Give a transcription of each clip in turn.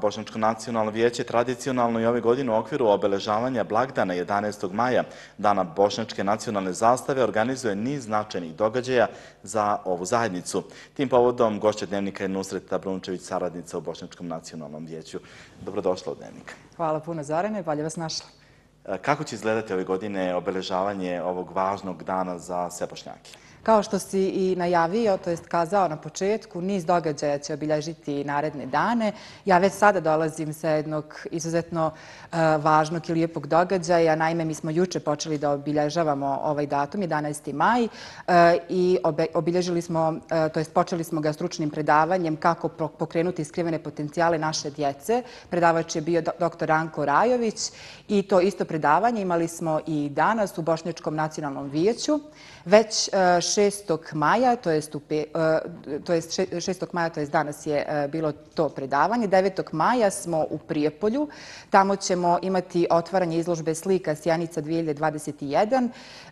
Bošnjačko nacionalno vijeće tradicionalno i ove godine u okviru obeležavanja blagdana 11. maja, Dana bošnjačke nacionalne zastave, organizuje niz značajnih događaja za ovu zajednicu. Tim povodom gošća Dnevnika je Nusreta Brunčević, saradnica u Bošnjačkom nacionalnom vijeću. Dobrodošla u Dnevnik. Hvala puno, Zorane, bolje vas našla. Kako će izgledati ove godine obeležavanje ovog važnog dana za sve Bošnjake? Kao što si i najavio, to jest kazao na početku, niz događaja će obilježiti naredne dane. Ja već sada dolazim sa jednog izuzetno važnog i lijepog događaja. Naime, mi smo juče počeli da obilježavamo ovaj datum, 11. maj, i obilježili smo, to jest počeli smo ga stručnim predavanjem kako pokrenuti skrivene potencijale naše djece. Predavač je bio dr. Ranko Rajović i to isto predavanje imali smo i danas u Bošnjačkom nacionalnom vijeću. Već 6. maja, to jest 6. maja, to jest danas je bilo to predavanje. 9. maja smo u Prijepolju. Tamo ćemo imati otvaranje izložbe slika Sjenica 2021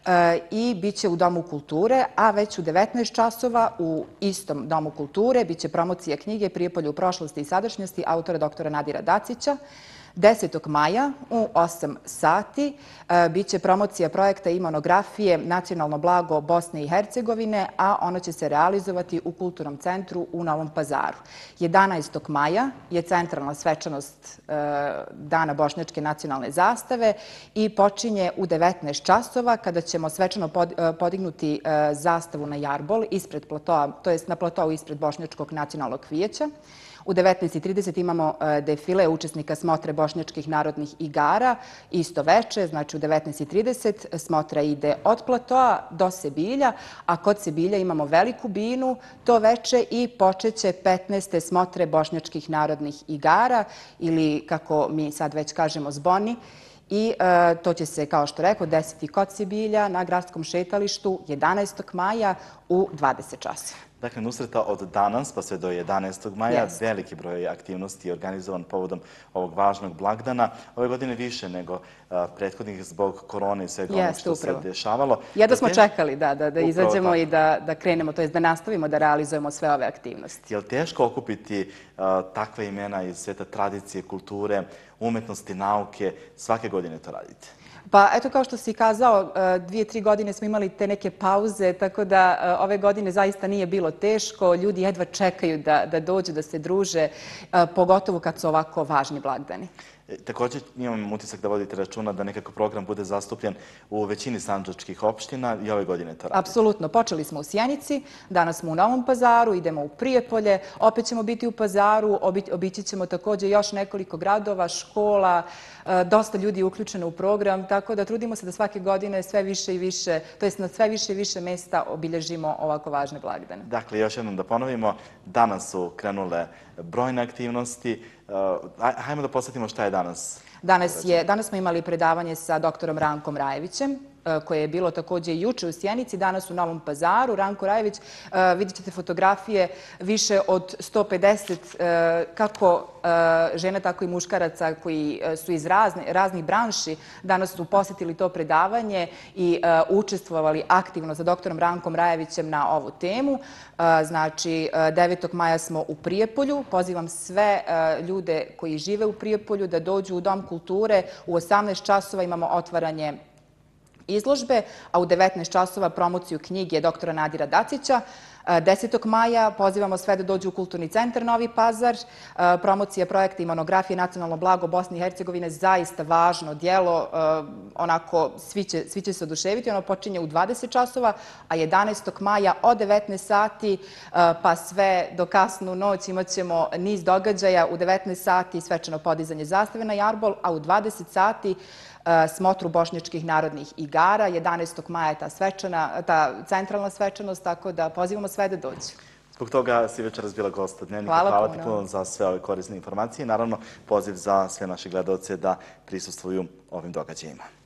i bit će u Domu kulture, a već u 19 časova u istom Domu kulture bit će promocija knjige Prijepolje u prošlosti i sadašnjosti autora dr. Nadira Dacića. 10. maja u 8 sati bit će promocija projekta i monografije Nacionalno blago Bosne i Hercegovine, a ono će se realizovati u Kulturnom centru u Novom Pazaru. 11. maja je centralna svečanost Dana bošnjačke nacionalne zastave i počinje u 19 časova kada ćemo svečano podignuti zastavu na Jarbol ispred platoa, to jest na platou ispred Bošnjačkog nacionalnog vijeća. U 19:30 imamo defile učesnika smotre bošnjačkih narodnih igara. Isto veče, znači u 19:30 smotra ide od platoa do Sebilja, a kod Sebilja imamo veliku binu to veče i počeće 15. smotre bošnjačkih narodnih igara ili, kako mi sad već kažemo, zboni. I to će se, kao što rekao, desiti kod Sebilja na gradskom šetalištu 11. maja u 20 časova. Dakle, Nusreta, od danas pa sve do 11. maja veliki broj aktivnosti je organizovan povodom ovog važnog blagdana. Ove godine više nego prethodnih zbog korone i svega onog što se dešavalo. Jedno smo čekali da izađemo i da krenemo, to jest da nastavimo da realizujemo sve ove aktivnosti. Je li teško okupiti takve imena iz sveta tradicije, kulture, umetnosti, nauke? Svake godine to radite? Pa eto, kao što si kazao, 2-3 godine smo imali te neke pauze, tako da ove godine zaista nije bilo teško. Ljudi jedva čekaju da dođu, da se druže, pogotovo kad su ovako važni blagdani. Također imam utisak da vodite računa da nekako program bude zastupljen u većini sandžačkih opština i ove godine to radite. Apsolutno. Počeli smo u Sjenici, danas smo u Novom Pazaru, idemo u Prijepolje, opet ćemo biti u Pazaru, obići ćemo također još nekoliko gradova, škola, dosta ljudi je uključeno u program, tako da trudimo se da svake godine sve više i više, to jest na sve više i više mesta obilježimo ovako važne blagdane. Dakle, još jednom da ponovimo, danas su krenule brojne aktivnosti. Hajmo da posjetimo šta je danas. Danas smo imali predavanje sa doktorom Rankom Rajevićem, koje je bilo također juče u Sjenici, danas u Novom Pazaru. Ranko Rajević, vidjet ćete fotografije, više od 150 kako žena, tako i muškaraca koji su iz raznih branši. Danas su posjetili to predavanje i učestvovali aktivno sa doktorom Rankom Rajevićem na ovu temu. Znači, 9. maja smo u Prijepolju. Pozivam sve ljude koji žive u Prijepolju da dođu u Dom kulture. U 18 časova imamo otvaranje izložbe, a u 19 časova promociju knjige dr. Nadira Dacića. 10. maja pozivamo sve da dođu u Kulturni centar Novi Pazar. Promocija projekta i monografije Nacionalno blago Bosne i Hercegovine, zaista važno djelo. Onako, svi će se oduševiti. Ono počinje u 20 časova, a 11. maja od 19 sati pa sve do kasnu noć imat ćemo niz događaja. U 19 sati svečano podizanje zastave na Jarbol, a u 20 sati smotru bošnjačkih narodnih igara. 11. maja je ta centralna svečanost, tako da pozivamo sve da dođu. Zbog toga si večeras bila gost Dnevnika. Hvala ti puno za sve ove korisne informacije i naravno poziv za sve naše gledalce da prisustvuju ovim događajima.